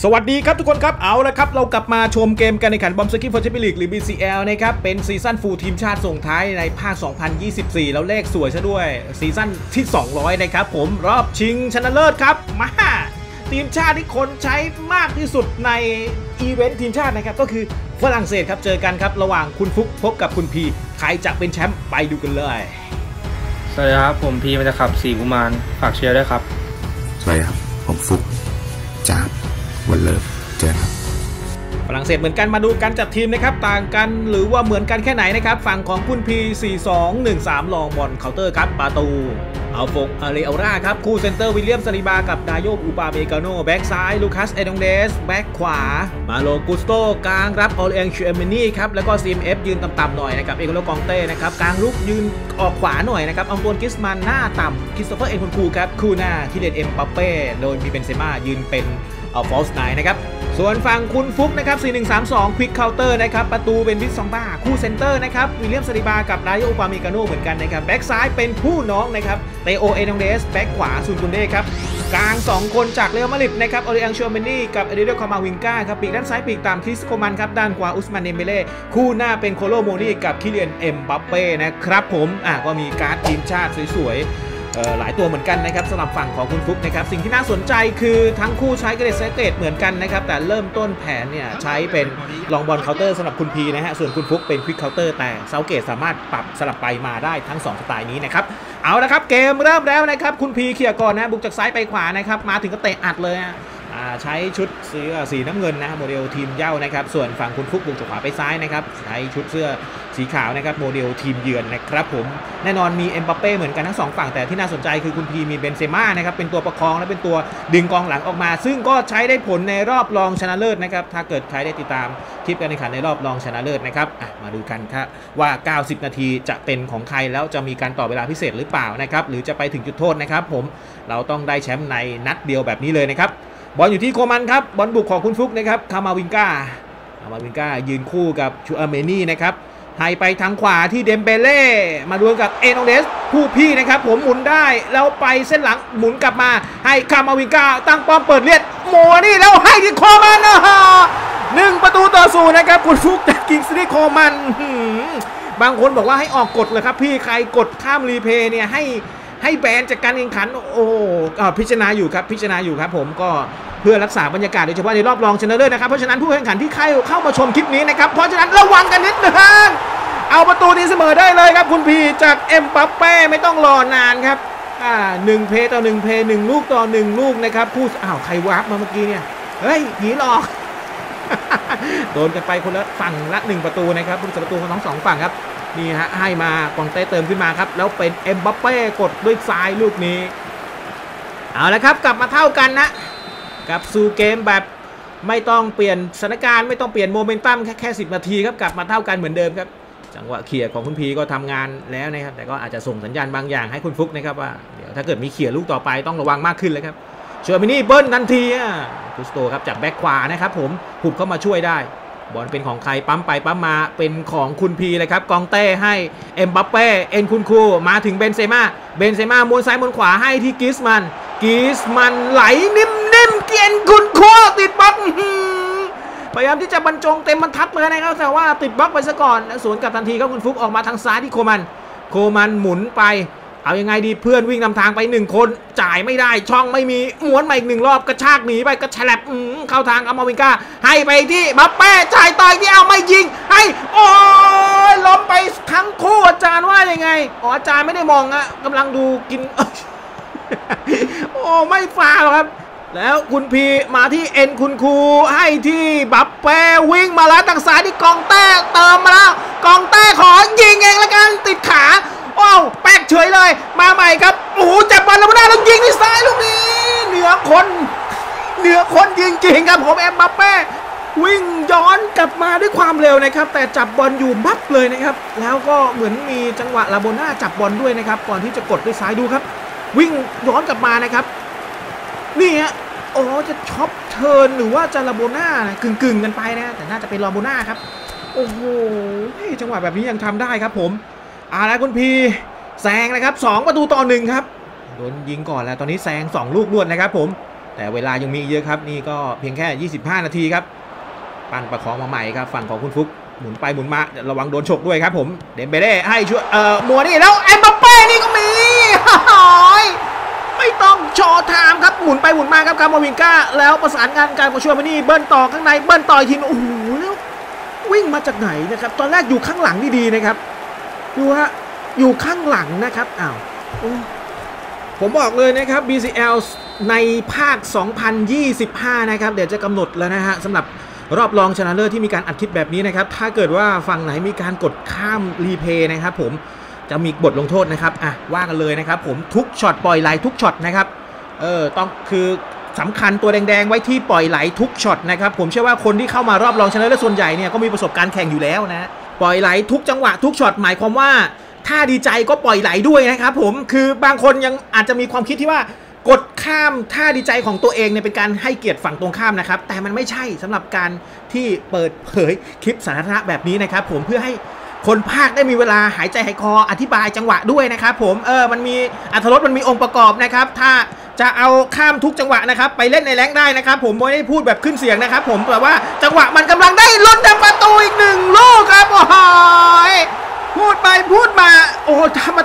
สวัสดีครับทุกคนครับเอาละครับเรากลับมาชมเกมการแข่งขันบอมสกี้ฟอร์เชมเปี้ยนลีกหรือ BCL นะครับเป็นซีซั่นฟูลทีมชาติส่งท้ายในภาค 2024 แล้วเลขสวยซะด้วยซีซั่นที่ 200 นะครับผมรอบชิงชนะเลิศครับมาทีมชาติที่คนใช้มากที่สุดในอีเวนต์ทีมชาตินะครับก็คือฝรั่งเศสครับเจอกันครับระหว่างคุณฟุกพบกับคุณพีใครจะเป็นแชมป์ไปดูกันเลยสวัสดีครับผมพีมันจะขับ4กุมารฝากเชียร์ด้วยครับสวัสดีครับผมฟุกจากวันเลิฟเจอครับฝรั่งเศสเหมือนกันมาดูการจัดทีมนะครับต่างกันหรือว่าเหมือนกันแค่ไหนนะครับฝั่งของคุณพี4-2-1-3ลองบอลเคาน์เตอร์ครับประตูเอาฟงอาเรอัลราครับคู่เซนเตอร์วิลเลียมซาลิบากับดาโยอุปาเมกาโนแบ็กซ้ายลูคัสเอดองเดสแบ็กขวามาโลกุสโตกลางรับออเลงชูเอเมนี่ครับแล้วก็ CMF ยืนต่ำๆหน่อยนะครับเอโกโลกองเต้นะครับกลางลุกยืนออกขวาหน่อยนะครับอังตวนกิสมันหน้าต่ำคริสโตเฟอร์เอ็นคุนคูครับคู่หน้าคิเลนเอ็มบัปเป้โดยมีเบนเซม่ายืนเป็นฟอลส์ไนน์นะครับส่วนฝั่งคุณฟุกนะครับ4-1-3-2ควิกเคาน์เตอร์นะครับประตูเป็นวิสซองบ้าคู่เซนเตอร์นะครับวิลเลียมซาลิบากับดาโยอุปาเมกาโนเหมือนกันนะครับแบ็กซ้ายเป็นผู้น้องนะครับเตโอเอดองเดสแบ็กขวาซุนกุนเด้ครับกลาง2คนจากเรอัลมาดริดนะครับออริอังชัวเมนี่กับเอเดโดคามาวิงกาครับปีกด้านซ้ายปีกตามคริสโคมันครับด้านขวาอุสมานเดมเบเล่คู่หน้าเป็นโคโลโมนี่กับคิเลียนเอ็มบัปเป้นะครับผมก็มีการ์ดทีมชาติสวยๆหลายตัวเหมือนกันนะครับสำหรับฝั่งของคุณฟุกนะครับสิ่งที่น่าสนใจคือทั้งคู่ใช้เกรดเซเกตเหมือนกันนะครับแต่เริ่มต้นแผนเนี่ยใช้เป็นลองบอลเคาน์เตอร์สำหรับคุณพีนะฮะส่วนคุณฟุกเป็นควิกเคาน์เตอร์แต่เซาเกตสามารถปรับสลับไปมาได้ทั้ง2สไตล์นี้นะครับเอาละครับเกมเริ่มแล้วนะครับคุณพีเคลียร์ก่อนนะบุกจากซ้ายไปขวานะครับมาถึงก็เตะอัดเลยใช้ชุดสีน้ำเงินนะโมเดลทีมเย่านะครับส่วนฝั่งคุณฟุกบุกจากขวาไปซ้ายนะครับใช้ชุดเสื้อสีขาวนะครับโมเดลทีมเยือนนะครับผมแน่นอนมีเอ็มบัปเป้เหมือนกันทั้ง2ฝั่งแต่ที่น่าสนใจคือคุณพีมีเบนเซม่านะครับเป็นตัวประคองและเป็นตัวดึงกองหลังออกมาซึ่งก็ใช้ได้ผลในรอบรองชนะเลิศนะครับถ้าเกิดใครได้ติดตามคลิปการแข่งขันในรอบรองชนะเลิศนะครับมาดูกันครับว่า90นาทีจะเป็นของใครแล้วจะมีการต่อเวลาพิเศษหรือเปล่านะครับหรือจะไปถึงจุดโทษนะครับผมเราต้องได้แชมป์ในนัดเดียวแบบนี้เลยนะครับบอลอยู่ที่โคมันครับบอลบุกของคุณฟุกนะครับคามาวิงกายืนคู่กับชูอาเมนี่นะครับให้ไปทางขวาที่เดมเบเล่มาดวลกับเอโนเดสผู้พี่นะครับผมหมุนได้แล้วไปเส้นหลังหมุนกลับมาให้คามาวิงกาตั้งป้อมเปิดเลียดโมนี่แล้วให้ที่โคมัน1-0นะครับคุณฟุกจากกิงส์ลีย์โคมันบางคนบอกว่าให้ออกกฎเลยครับพี่ใครกดข้ามรีเพย์เนี่ยให้แบนจากการแข่งขันพิจารณาอยู่ครับผมก็เพื่อรักษาบรรยากาศโดยเฉพาะในรอบรองชนะเลิศนะครับเพราะฉะนั้นผู้แข่งขันที่เข้ามาชมคลิปนี้นะครับเพราะฉะนั้นระวังกันนิดนึงเอาประตูนี้เสมอได้เลยครับคุณพีจากเอ็มบัปเป้ไม่ต้องรอนานครับ1 เพย์ต่อ 1 เพย์1ลูกต่อ1ลูกนะครับคู่ใครวาร์ปมาเมื่อกี้เนี่ยเฮ้ยผีหลอก โดนกันไปคนละฝั่งละ1ประตูนะครับผู้รักษาประตูของทั้ง2ฝั่งครับนี่ฮะให้มากองเต้เติมขึ้นมาครับแล้วเป็นเอ็มบัปเป้กดด้วยซ้ายลูกนี้เอาละครับกลับมาเท่ากันนะกับสู่เกมแบบไม่ต้องเปลี่ยนสถานการณ์ไม่ต้องเปลี่ยนโมเมนตัมแค่10นาทีครับกลับมาเท่ากันเหมือนเดิมครับจังหวะเขี่ยของคุณพีก็ทำงานแล้วนะครับแต่ก็อาจจะส่งสัญญาณบางอย่างให้คุณฟุกนะครับว่าเดี๋ยวถ้าเกิดมีเขี่ยลูกต่อไปต้องระวังมากขึ้นเลยครับชัวร์มินี่เบิ้ลทันทีกุสโตครับจากแบ็คขวานะครับผมหุบเข้ามาช่วยได้บอลเป็นของใครปั๊มไปปั๊มมาเป็นของคุณพีเลยครับกองเต้ให้เอ็มบัปเป้เอ็นคุณคูมาถึงเบนเซม่าม้วนซ้ายม้วนขวาให้ที่กิสมันไหลนิ่มเกียนคุณคูติดบล็อกพยายามที่จะบรรจงเต็มบรรทัดเลยนะครับแต่ว่าติดบล็อกไปซะก่อนสวนกลับทันทีครับคุณฟุกออกมาทางซ้ายที่โคมันหมุนไปเอายังไงดีเพื่อนวิ่งนำทางไป1คนจ่ายไม่ได้ช่องไม่มีม้วนมาอีก1รอบกระชากหนีไปกระแฉลบเข้าทางคามาวิงกาให้ไปที่บัปเป้จ่ายต่อยที่เอาไม่ยิงให้โอ้ยล้มไปทั้งคู่อาจารย์ว่ายังไงอาจารย์ไม่ได้มองกำลังดูกินโอ้ไม่ฟาวครับแล้วคุณพีมาที่เอ็นคุณครูให้ที่บัปเป้วิ่งมาแล้วทางซ้ายที่กองเต้เติมมาแล้วกองเต้ขอยิงเองละกันติดขาแป๊กเฉยเลยมาใหม่ครับจับบอลแล้วไม่ได้แล้วยิงที่ซ้ายลูกนี้เหนือคนจริงๆครับผมเอ็มบัปเป้วิ่งย้อนกลับมาด้วยความเร็วนะครับแต่จับบอลอยู่บั๊บเลยนะครับแล้วก็เหมือนมีจังหวะลาโบน่าจับบอลด้วยนะครับก่อนที่จะกดด้วยซ้ายดูครับวิ่งย้อนกลับมานะครับนี่ฮะจะช็อปเทิร์นหรือว่าจะลาโบน่ากึ่งกันไปนะแต่น่าจะเป็นลาโบน่าครับโอ้โหจังหวะแบบนี้ยังทำได้ครับผมแล้วคุณพีแซงนะครับ2-1ครับโดนยิงก่อนแล้วตอนนี้แซง2ลูกรวดนะครับผมแต่เวลายังมีเยอะครับนี่ก็เพียงแค่25นาทีครับปั้นประคองมาใหม่ครับฝั่งของคุณฟุกหมุนไปหมุนมาระวังโดนฉกด้วยครับผมเดมเบเล่ให้ช่วยมัวนี่แล้วเอ็มบัปเป้นี่ก็มีไม่ต้องโชว์ไทม์ครับหมุนไปหมุนมาครับคามาวินก้าแล้วประสานงานการช่วยมานี่เบิ้ลต่อข้างในเบิ้ลต่ออีกทีโอ้โหแล้ววิ่งมาจากไหนนะครับตอนแรกอยู่ข้างหลังดีๆนะครับดูฮะอยู่ข้างหลังนะครับอ้าวผมบอกเลยนะครับ BCL ในภาค 2025 นะครับเดี๋ยวจะกำหนดแล้วนะฮะสำหรับรอบรองชนะเลิศที่มีการอัดคลิปแบบนี้นะครับถ้าเกิดว่าฝั่งไหนมีการกดข้ามรีเพย์นะครับผมจะมีบทลงโทษนะครับว่ากันเลยนะครับผมทุกช็อตปล่อยไหลทุกช็อตนะครับต้องคือสำคัญตัวแดงๆไว้ที่ปล่อยไหลทุกช็อตนะครับผมเชื่อว่าคนที่เข้ามารอบรองชนะเลิศส่วนใหญ่เนี่ยก็มีประสบการณ์แข่งอยู่แล้วนะปล่อยไหลทุกจังหวะทุกช็อตหมายความว่าถ้าดีใจก็ปล่อยไหลด้วยนะครับผมคือบางคนยังอาจจะมีความคิดที่ว่ากดข้ามท่าดีใจของตัวเองเนี่ยเป็นการให้เกียรติฝั่งตรงข้ามนะครับแต่มันไม่ใช่สำหรับการที่เปิดเผยคลิปสาธารณะแบบนี้นะครับผมเพื่อให้คนภาคได้มีเวลาหายใจหายคออธิบายจังหวะด้วยนะครับผมมันมีอรรถรสมันมีองค์ประกอบนะครับถ้าจะเอาข้ามทุกจังหวะนะครับไปเล่นในแรงได้นะครับผมไม่ได้พูดแบบขึ้นเสียงนะครับผมแต่ว่าจังหวะมันกำลังได้ลุ้นทำประตูอีก1ลูกครับโอ้ยพูดไปพูดมาโอ้ทำมา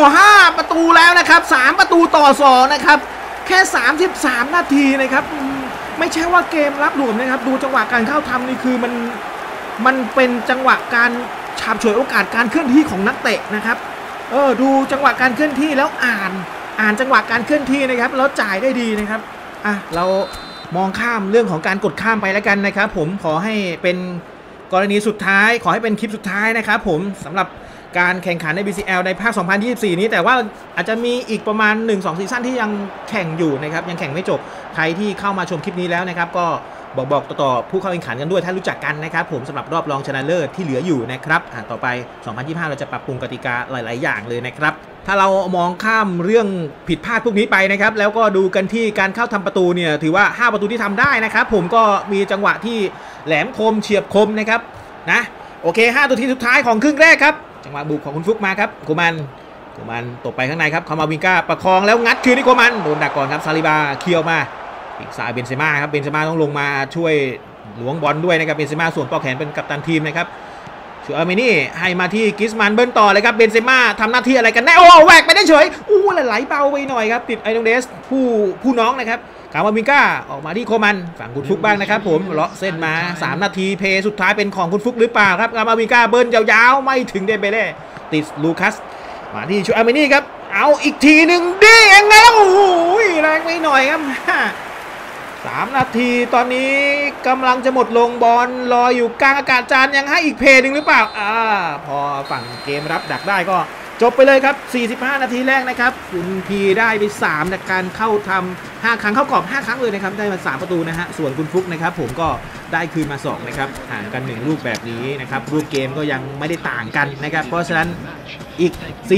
5ประตูแล้วนะครับ3ประตูต่อ2นะครับแค่33นาทีนะครับไม่ใช่ว่าเกมรับหลวมนะครับดูจังหวะการเข้าทำนี่คือมันเป็นจังหวะการฉาบฉวยโอกาสการเคลื่อนที่ของนักเตะนะครับดูจังหวะการเคลื่อนที่แล้วอ่านจังหวะการเคลื่อนที่นะครับแล้วจ่ายได้ดีนะครับเรามองข้ามเรื่องของการกดข้ามไปแล้วกันนะครับผมขอให้เป็นกรณีสุดท้ายขอให้เป็นคลิปสุดท้ายนะครับผมสำหรับการแข่งขันใน BCL ในภาค 2024 นี้แต่ว่าอาจจะมีอีกประมาณ 1-2 ซีซั่นที่ยังแข่งอยู่นะครับยังแข่งไม่จบใครที่เข้ามาชมคลิปนี้แล้วนะครับก็บอกต่อผู้เข้าแข่งขันกันด้วยถ้ารู้จักกันนะครับผมสำหรับรอบรองชนะเลิศที่เหลืออยู่นะครับต่อไป 2025 เราจะปรับปรุงกติกาหลายๆอย่างเลยนะครับถ้าเรามองข้ามเรื่องผิดพลาดพวกนี้ไปนะครับแล้วก็ดูกันที่การเข้าทำประตูเนี่ยถือว่า5ประตูที่ทำได้นะครับผมก็มีจังหวะที่แหลมคมเฉียบคมนะครับนะโอเค5ตัวทีสุดท้ายของครึ่งแรกครับจังหวะบุกของคุณฟุกมาครับโกมันตกไปข้างในครับคามาวินก้าประคองแล้วงัดคืนที่โกมันโดนดักก่อนครับซาลิบาเคี่ยวมาอีกสายเบนเซม่าครับเบนเซม่าต้องลงมาช่วยหลวงบอลด้วยนะครับเบนเซม่าส่วนปอกแขนเป็นกัปตันทีมนะครับชูอาร์เมนี่ให้มาที่กิสมันเบิ้ลต่อเลยครับเบนเซม่าทำหน้าที่อะไรกันแน่โอ้แหวกไปได้เฉยไหลเบาไปหน่อยครับติดไอโดเดสผู้น้องนะครับคามาวินก้าออกมาที่โคมันฝั่งคุณฟุกบ้างนะครับผมเลาะเส้นมา3นาทีเพย์สุดท้ายเป็นของคุณฟุกหรือเปล่าครับคามาวินก้าเบิ้ลยาวๆไม่ถึงเดมเบเล่ติดลูคัสมาที่ชูอาร์เมนี่ครับเอาอีกทีหนึ่งดิยังไงแล้วโอ้โหแรงไปหน่อยครับ3นาทีตอนนี้กำลังจะหมดลงบอลลอยอยู่กลางอากาศจานยังให้อีกเพย์หนึ่งหรือเปล่าพอฝั่งเกมรับดักได้ก็จบไปเลยครับ45นาทีแรกนะครับคุณพีได้ไป3จากการเข้าทำ5ครั้งเข้ากรอบ5ครั้งเลยนะครับได้มา3ประตูนะฮะส่วนคุณฟุกนะครับผมก็ได้คืนมา2นะครับห่างกัน1ลูกแบบนี้นะครับรูปเกมก็ยังไม่ได้ต่างกันนะครับเพราะฉะนั้นอีก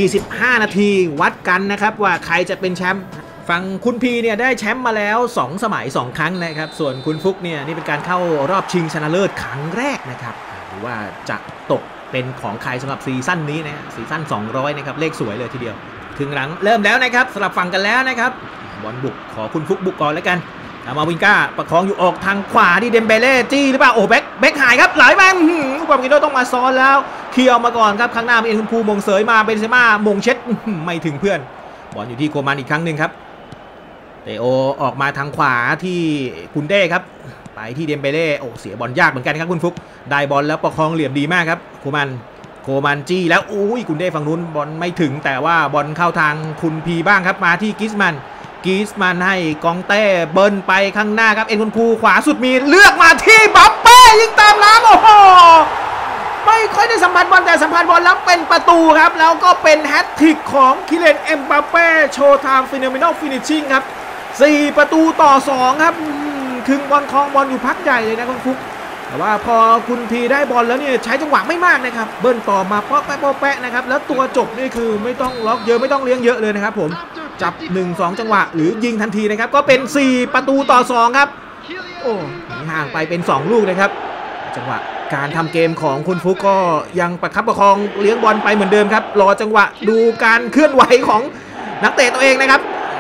45นาทีวัดกันนะครับว่าใครจะเป็นแชมป์ฝั่งคุณพีเนี่ยได้แชมป์มาแล้ว2สมัย2ครั้งนะครับส่วนคุณฟุกเนี่ยนี่เป็นการเข้ารอบชิงชนะเลิศครั้งแรกนะครับหรือว่าจะตกเป็นของใครสำหรับซีซั่นนี้นะซีซั่น200นะครับเลขสวยเลยทีเดียวถึงหลังเริ่มแล้วนะครับสลับฝั่งกันแล้วนะครับบอลบุกขอคุณฟุกบุกก่อนแล้วกันมาวินก้าประคองอยู่ออกทางขวาที่เดมเบเล่จี้หรือเปล่าโอ้แบ็คหายครับไหลแบงอุปกิโดต้องมาซ้อนแล้วเคี่ยวมาก่อนครับข้างหน้ามีเอ็นคุณภูมงเสยมาเบนเซม่ามงเช็ดไม่ถึงเพื่อนบอลอยู่ที่โกมันอีกครั้งหนึ่งครับเตโอออกมาทางขวาที่กุนเด้ครับไปที่เดมเบเล่โอ้เสียบอลยากเหมือนกันครับคุณฟุกได้บอลแล้วประคองเหลี่ยมดีมากครับโกมันจี้แล้วกุนเด้ฝั่งนู้นบอลไม่ถึงแต่ว่าบอลเข้าทางคุณพีบ้างครับมาที่กิสมันให้กองเต้เบิ้ลไปข้างหน้าครับเอ็นคุณคูขวาสุดมีเลือกมาที่บัปเป้ยิงตามน้ำโอ้โหไม่ค่อยได้สัมผัสบอลแต่สัมผัสบอลแล้วเป็นประตูครับแล้วก็เป็นแฮตทริกของคิเลนเอ็มบัปเป้โชว์ไทม์ฟีโนเมนัลฟินิชชิ่งครับ4ประตูต่อ2ครับคึงบอลคลองบอลอยู่พักใหญ่เลยนะคุณฟุกแต่ว่าพอคุณพีได้บอลแล้วเนี่ยใช้จังหวะไม่มากนะครับเบิ้ลต่อมาเปาะแปะนะครับแล้วตัวจบนี่คือไม่ต้องล็อกเยอะไม่ต้องเลี้ยงเยอะเลยนะครับผมจับ 1-2 จังหวะหรือยิงทันทีนะครับก็เป็น4ประตูต่อ2ครับโอ้ห่างไปเป็น2ลูกนะครับจังหวะการทำเกมของคุณฟุกก็ยังประคับประคองเลี้ยงบอลไปเหมือนเดิมครับรอจังหวะดูการเคลื่อนไหวของนักเตะตัวเองนะครับ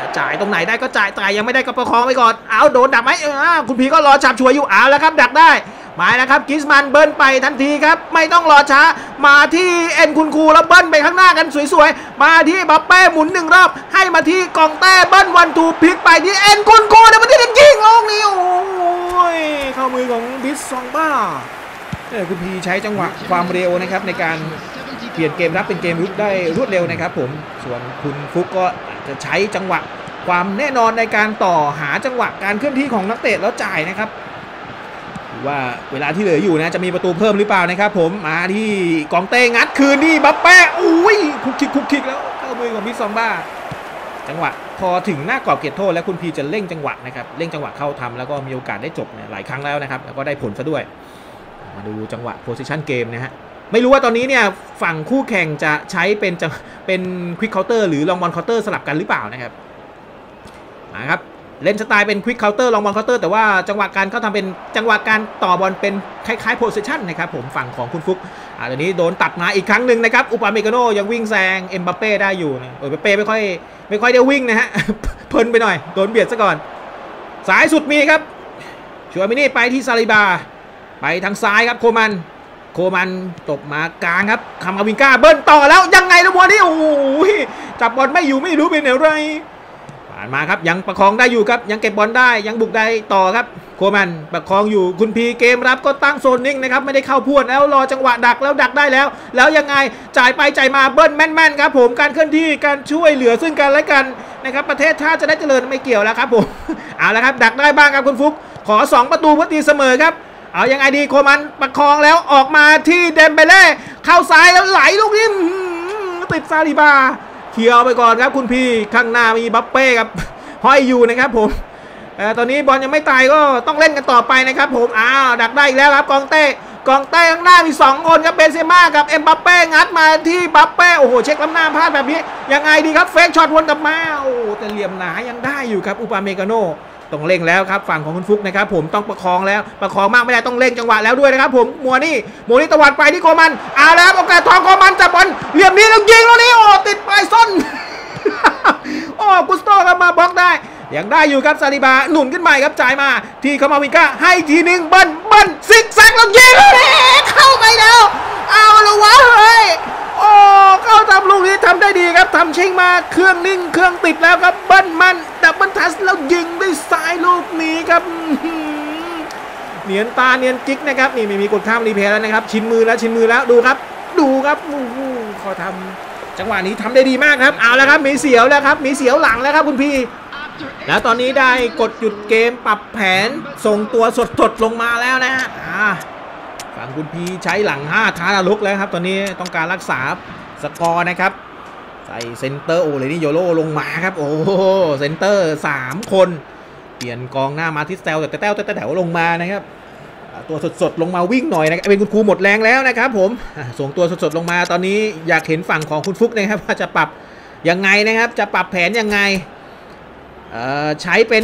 จ่ายตรงไหนได้ก็จ่ายยังไม่ได้ก็ประคองไปก่อนเอาโดนดักไหมคุณพีก็รอจับฉวยอยู่เอาแล้วครับดักได้มาแล้วครับกิสมันเบิ้ลไปทันทีครับไม่ต้องรอช้ามาที่เอ็นคุณครูแล้วเบิ้ลไปข้างหน้ากันสวยๆมาที่บัปเป้หมุน1 รอบให้มาที่กองเต้เบิ้ลวันทูพลิกไปที่เอ็นคุณครูเดี๋ยวมาที่ยิงลูกนี้โอ้ยเข้ามือของบิสซองบ้าคุณพีใช้จังหวะความเร็วนะครับในการเปลี่ยนเกมรับเป็นเกมรุกได้รวดเร็วนะครับผมส่วนคุณฟุกก็จะใช้จังหวะความแน่นอนในการต่อหาจังหวะการเคลื่อนที่ของนักเตะแล้วจ่ายนะครับว่าเวลาที่เหลืออยู่นะจะมีประตูเพิ่มหรือเปล่านะครับผมมาที่กองเต้งัดคืนนี่บัปเป้อุ้ยคุกคิกแล้วเข้ามือของบิสซองบ้าจังหวะพอถึงหน้ากรอบเขตโทษแล้วคุณพีจะเร่งจังหวะนะครับเร่งจังหวะเข้าทำแล้วก็มีโอกาสได้จบหลายครั้งแล้วนะครับแล้วก็ได้ผลซะด้วยมาดูจังหวะโพซิชันเกมนะฮะไม่รู้ว่าตอนนี้เนี่ยฝั่งคู่แข่งจะใช้เป็นควิกเคาน์เตอร์หรือลองบอลเคาน์เตอร์สลับกันหรือเปล่านะครับมาครับเล่นสไตล์เป็นควิกเคาน์เตอร์ลองบอลเคาน์เตอร์แต่ว่าจังหวะการเขาทำเป็นจังหวะการต่อบอลเป็นคล้ายๆโพซิชันนะครับผมฝั่งของคุณฟุกตอนนี้โดนตัดมาอีกครั้งหนึ่งนะครับอุปาเมกาโนยังวิ่งแซงเอ็มบัปเป้ได้อยู่นะเอ็มบัปเป้ไม่ค่อยได้วิ่งนะฮะ เพลินไปหน่อยโดนเบียดซะก่อนสายสุดมีครับชัวมินี่ไปที่ซาลิบาไปทางซ้ายครับโคมันตบมากลางครับคาวิงก้าเบิ้ลต่อแล้วยังไงนะบอลนี่โอ้ยจับบอลไม่อยู่ไม่รู้เป็นอะไรผ่านมาครับยังประคองได้อยู่ครับยังเก็บบอลได้ยังบุกได้ต่อครับโคมันประคองอยู่คุณพีเกมรับก็ตั้งโซนนิ่งนะครับไม่ได้เข้าพวดแล้วรอจังหวะดักแล้วดักได้แล้วยังไงจ่ายไปจ่ายมาเบิ้ลแม่นๆครับผมการเคลื่อนที่การช่วยเหลือซึ่งกันและกันนะครับประเทศชาติจะได้เจริญไม่เกี่ยวแล้วครับผมเอาละครับดักได้บ้างครับคุณฟุกขอ2 ประตูเพื่อตีเสมอครับเอายังไงดีโคมันประคองแล้วออกมาที่เดมเบเล่เข้าซ้ายแล้วไหลลูกนี้ติดซาลิบาเขี่ยวไปก่อนครับคุณพี่ข้างหน้ามีบัปเป้ครับห้อยอยู่นะครับผมตอนนี้บอลยังไม่ตายก็ต้องเล่นกันต่อไปนะครับผมดักได้อีกแล้วครับกองเต้ข้างหน้ามี2 คนครับเบนเซม่ากับเอ็มบัปเป้งัดมาที่บัปเป้โอ้โหเช็คล้ำหน้าพลาดแบบนี้ยังไงดีครับเฟกช็อตวนกลับมาโอ้แต่เหลี่ยมหนายังได้อยู่ครับอุปาเมกาโนต้องเร่งแล้วครับฝั่งของคุณฟุกนะครับผมต้องประคองแล้วประคองมากไม่ได้ต้องเร่งจังหวะแล้วด้วยนะครับผมมัวนี่ตะวัดไปที่โคมันแล้วโอกาสทองโคมันจับบอลเหลี่ยมนี้แล้วยิงแล้วนี่โอ้ติดปลายส้น โอ้กุสโตครับมาบล็อกได้ยังได้อยู่ครับซาลิบาหนุนขึ้นใหม่ครับจ่ายมาที่คามาวินก้าให้ทีนึงเบิ้ลซิกแซกแล้วยิงเข้าไปแล้วเอาละวะเฮ้ยโอ้เข้าทำลูกนี้ทำได้ดีครับทำเชิงมาเครื่องนิ่งเครื่องติดแล้วครับเบิ้ลมันดับเบิ้ลทัสแล้วยิงด้วยซ้ายลูกนี้ครับเนียนตาเนียนกิ๊กนะครับนี่ไม่มีกดข้ามรีเพย์แล้วนะครับชินมือแล้วดูครับเขาทำจังหวะนี้ทำได้ดีมากครับเอาแล้วครับมีเสียวแล้วครับมีเสียวหลังแล้วครับคุณพี่แล้วตอนนี้ได้กดหยุดเกมปรับแผนส่งตัวสดลงมาแล้วนะฮะฝั่งคุณพีใช้หลัง5ท้านรกแล้วครับตอนนี้ต้องการรักษาสกอร์นะครับใส่เซนเตอร์เลยนี่โยโร่ลงมาครับโอ้เซนเตอร์3 คนเปลี่ยนกองหน้ามาที่แถวลงมานะครับตัวสดลงมาวิ่งหน่อยนะเป็นคุณครูหมดแรงแล้วนะครับผมส่งตัวสดลงมาตอนนี้อยากเห็นฝั่งของคุณฟุกนะครับว่าจะปรับยังไงนะครับจะปรับแผนยังไงใช้เป็น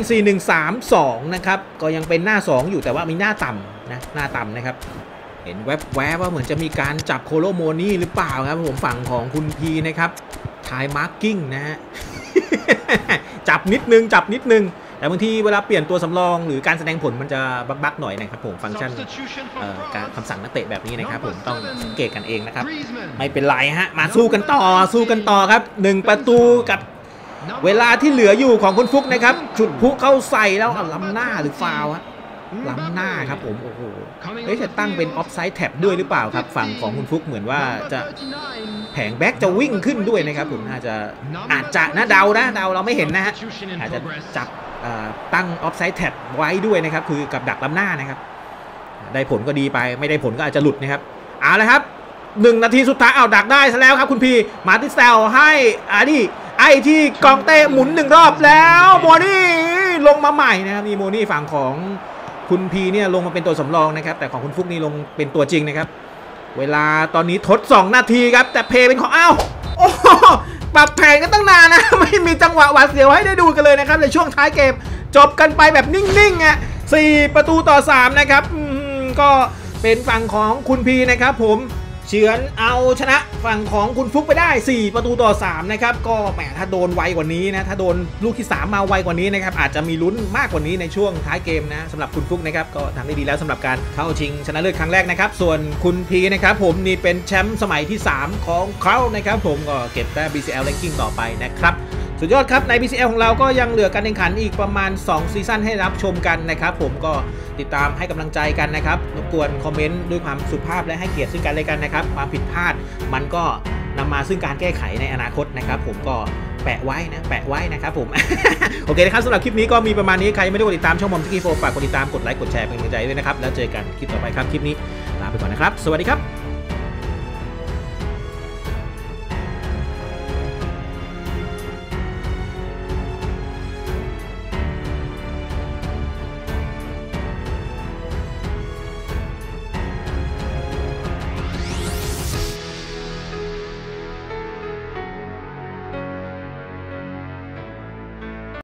4-1-3-2 นะครับก็ยังเป็นหน้า2อยู่แต่ว่ามีหน้าต่ำนะหน้าต่ำนะครับเห็นแวบว่าเหมือนจะมีการจับโคโลโมนี่หรือเปล่าครับผมฝั่งของคุณพีนะครับทายมาร์กิ้งนะฮะ จับนิดนึงแต่บางทีเวลาเปลี่ยนตัวสำรองหรือการแสดงผลมันจะบักหน่อยนะครับผมฟังก์ชันการคำสั่งนักเตะแบบนี้นะครับผมต้องสังเกตกันเองนะครับไม่เป็นไรฮะมาสู้กันต่อครับ1 ประตูกับเวลาที่เหลืออยู่ของคุณฟุกนะครับจุดพุเข้าใส่แล้วล้ำหน้าหรือฟาวล์ล้ำหน้าครับผมโอ้โหจะตั้งเป็นออฟไซด์แท็บด้วยหรือเปล่าครับฝั่งของคุณฟุกเหมือนว่าจะแผงแบ็กจะวิ่งขึ้นด้วยนะครับผมอาจจะนะเดาเราไม่เห็นนะฮะอาจจะจับตั้งออฟไซด์แท็บไว้ด้วยนะครับคือกับดักล้ำหน้านะครับได้ผลก็ดีไปไม่ได้ผลก็อาจจะหลุดนะครับเอาละครับ1 นาทีสุดท้ายดักได้ซะแล้วครับคุณพีมาติสเซลให้ไอ้ที่กองเต้หมุน1 รอบแล้วโมนี่ลงมาใหม่นะครับนี่โมนี่ฝั่งของคุณพีเนี่ยลงมาเป็นตัวสำรองนะครับแต่ของคุณฟุกนี่ลงเป็นตัวจริงนะครับเวลาตอนนี้ทด2 นาทีครับแต่เพย์เป็นของโอ้ปรับแผนกันตั้งนานนะไม่มีจังหวะหวาดเสียวให้ได้ดูกันเลยนะครับในช่วงท้ายเกมจบกันไปแบบนิ่งๆ4 ประตูต่อ 3นะครับก็เป็นฝั่งของคุณพีนะครับผมเฉือนเอาชนะฝั่งของคุณฟุกไปได้4-3นะครับก็แหมถ้าโดนไวกว่านี้นะถ้าโดนลูกที่3มาไวกว่านี้นะครับอาจจะมีลุ้นมากกว่านี้ในช่วงท้ายเกมนะสำหรับคุณฟุกนะครับก็ทำได้ดีแล้วสำหรับการเข้าชิงชนะเลิศครั้งแรกนะครับส่วนคุณพีนะครับผมนี่เป็นแชมป์สมัยที่3ของเขานะครับผมก็เก็บได้ BCL Ranking ต่อไปนะครับสุดยอดครับใน BCL ของเราก็ยังเหลือการแข่งขันอีกประมาณ2ซีซั่นให้รับชมกันนะครับผมก็ติดตามให้กำลังใจกันนะครับรบกวนคอมเมนต์ด้วยความสุภาพและให้เกียรติซึ่งกันและกันนะครับความผิดพลาดมันก็นำมาซึ่งการแก้ไขในอนาคตนะครับผมก็แปะไว้นะครับผม โอเคนะครับสำหรับคลิปนี้ก็มีประมาณนี้ใครไม่ได้กดติดตามช่องผมสกีโฟฝากกดติดตามกดไลค์กดแชร์เป็นกำลังใจด้วยนะครับแล้วเจอกันคลิปต่อไปครับคลิปนี้ลาไปก่อนนะครับสวัสดีครับ